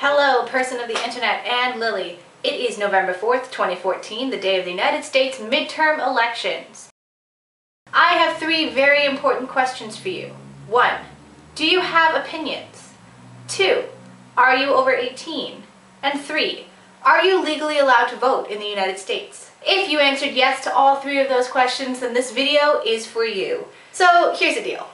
Hello, person of the internet and Lily. It is November 4th, 2014, the day of the United States midterm elections. I have three very important questions for you. 1. Do you have opinions? 2. Are you over 18? And 3. Are you legally allowed to vote in the United States? If you answered yes to all three of those questions, then this video is for you. So here's the deal.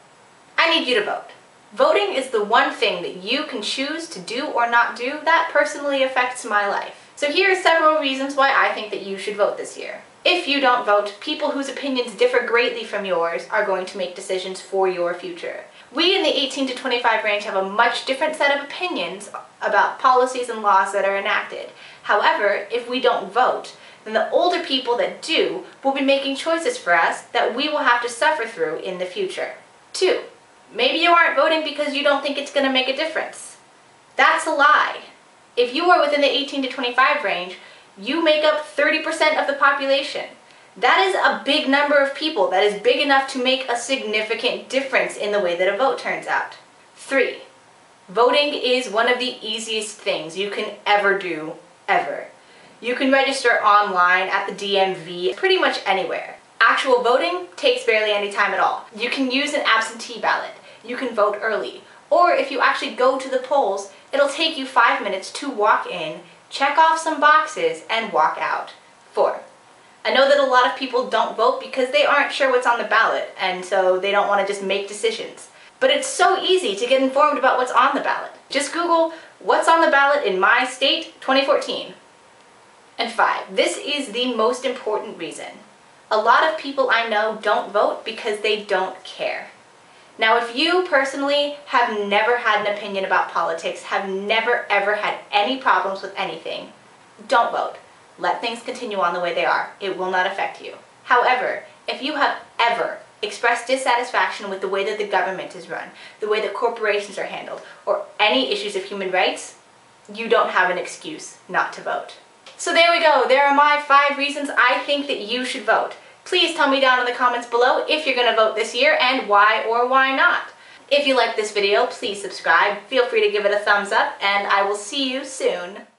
I need you to vote. Voting is the one thing that you can choose to do or not do that personally affects my life. So here are several reasons why I think that you should vote this year. If you don't vote, people whose opinions differ greatly from yours are going to make decisions for your future. We in the 18 to 25 range have a much different set of opinions about policies and laws that are enacted. However, if we don't vote, then the older people that do will be making choices for us that we will have to suffer through in the future. 2. Maybe you aren't voting because you don't think it's going to make a difference. That's a lie. If you are within the 18 to 25 range, you make up 30% of the population. That is a big number of people. That is big enough to make a significant difference in the way that a vote turns out. 3. Voting is one of the easiest things you can ever do, ever. You can register online at the DMV, pretty much anywhere. Actual voting takes barely any time at all. You can use an absentee ballot. You can vote early. Or if you actually go to the polls, it'll take you 5 minutes to walk in, check off some boxes, and walk out. 4. I know that a lot of people don't vote because they aren't sure what's on the ballot, and so they don't want to just make decisions. But it's so easy to get informed about what's on the ballot. Just Google, "What's on the ballot in my state 2014?" And 5. This is the most important reason. A lot of people I know don't vote because they don't care. Now, if you personally have never had an opinion about politics, have never ever had any problems with anything, don't vote. Let things continue on the way they are. It will not affect you. However, if you have ever expressed dissatisfaction with the way that the government is run, the way that corporations are handled, or any issues of human rights, you don't have an excuse not to vote. So there we go. There are my 5 reasons I think that you should vote. Please tell me down in the comments below if you're going to vote this year and why or why not. If you like this video, please subscribe. Feel free to give it a thumbs up, and I will see you soon.